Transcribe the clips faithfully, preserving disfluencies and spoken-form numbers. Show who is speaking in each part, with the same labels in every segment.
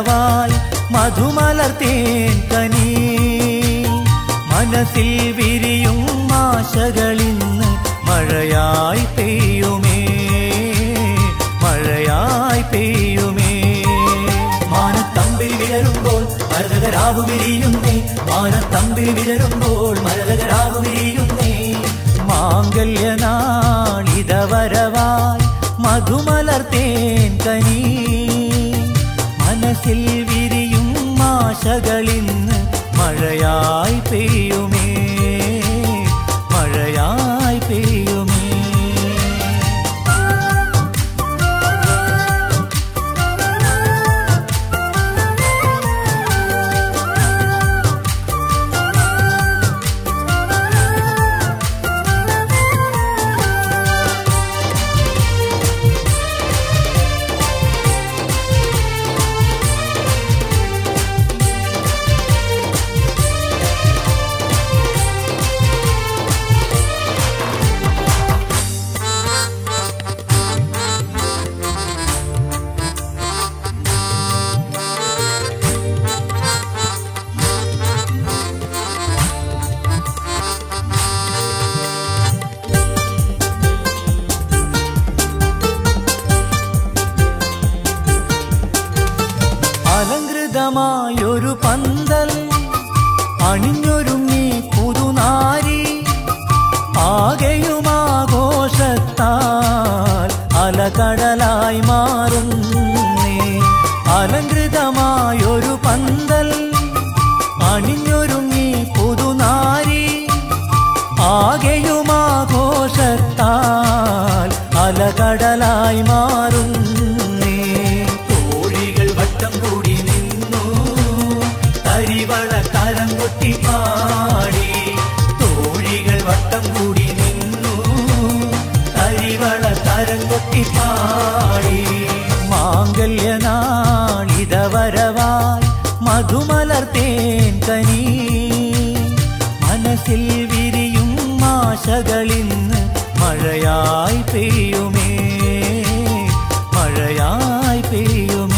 Speaker 1: വരവായി മധുമലർത്തേൻ കനി മനസ്സിൽ വിരിയും ആശകളിന്ന് മഴയായി പെയ്യുമേ മഴയായി പെയ്യുമേ മാനത്തമ്പിൽ വിടരുമ്പോൾ മരതകരാവ് വിരിയുന്നേ മാനത്തമ്പിൽ വിടരുമ്പോൾ മരതകരാവ് വിരിയുന്നേ മാംഗല്യനാളിത വരവായി മധുമലർത്തേൻ കനി മനസ്സിൽ വിരിയും ആശകളിന്ന് മഴയായി പെയ്യുമേ മഴയായി പെയ്യുമേ അലങ്കൃതമായൊരു പന്തൽ അണിഞ്ഞൊരുങ്ങി പുതുനാരി ആകെയുമാഘോഷത്താൽ അലകടലായി മാറുന്നേ അലങ്കൃതമായൊരു പന്തൽ അണിഞ്ഞൊരുങ്ങി പുതുനാരി ആകെയുമാഘോഷത്താൽ അലകടലായി മാറുന്നേ തോഴികൾ വട്ടം കൂടി നിന്നു തരിവള കരം കൊട്ടി പാടി തോഴികൾ വട്ടം കൂടി നിന്നു തരിവള കരം കൊട്ടി പാടി മാംഗല്യനാളിത വരവായി മധുമലർത്തേൻ കനി മനസ്സിൽ വിരിയും ആശകളിന്ന് മഴയായി പെയ്യുമേ മഴയായി പെയ്യുമേ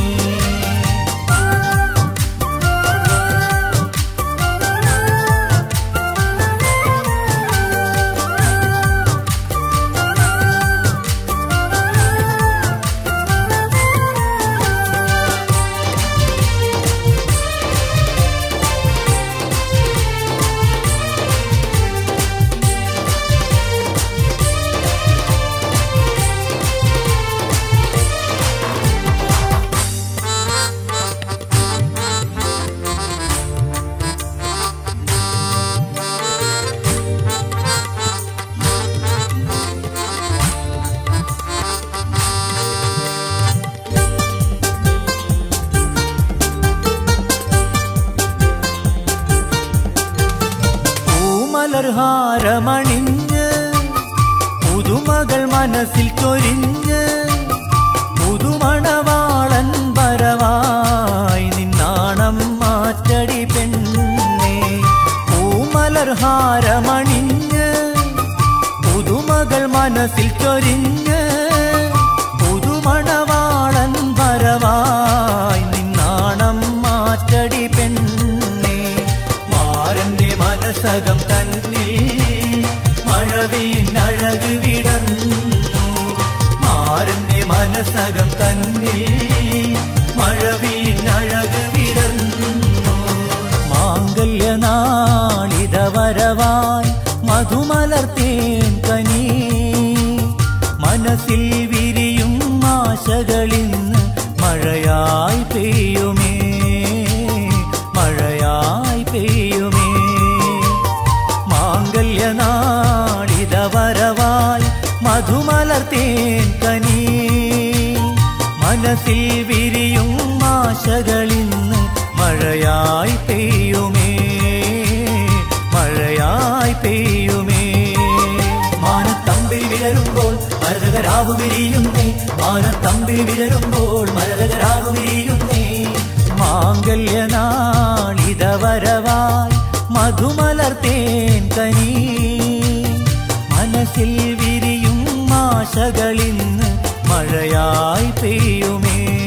Speaker 1: ഹാരമണിഞ്ഞ് പുതുമകൾ മനസ്സിൽ ചൊരിഞ്ഞ് പുതുമണവാളൻ വരവായി നിന്നാണം മാറ്റടി പെണ്ണേ പൂമലർ ഹാരമണിഞ്ഞ് പുതുമകൾ മനസ്സിൽ ചൊരിഞ്ഞ് പുതുമണവാളൻ വരവായി നിന്നാണം മാറ്റടി പെണ്ണേ മാരന്റെ മനസ്സകം മഴവിനഴക് വിടന്നു മാരന്റെ മനസ്സകം തന്നിൽ മഴവിനഴക് വിടന്നു മാംഗല്യനാളിത വരവായി മധുമലർത്തേൻ കനി മനസ്സിൽ വിരിയും ആശകളിന്ന് മഴയായി പെയ്യുമേ മഴയായി പെയ്യുമേ മാംഗല്യനാളിത വരവായി മധുമലർത്തേൻ കനി മനസ്സിൽ വിരിയും ആശകളിന്ന് മഴയായി പെയ്യുമേ മഴയായി പെയ്യുമേ മാനത്തമ്പിൽ വിടരുമ്പോൾ മരതകരാവ് വിരിയുന്നേ മാനത്തമ്പിൽ വിടരുമ്പോൾ മരതകരാവ് വിരിയുന്നേ മാംഗല്യനാളിത വരവായി മധുമലർത്തേൻ കനി മനസ്സിൽ വിരിയും ആശകളിന്ന് മഴയായി പെയ്യുമേ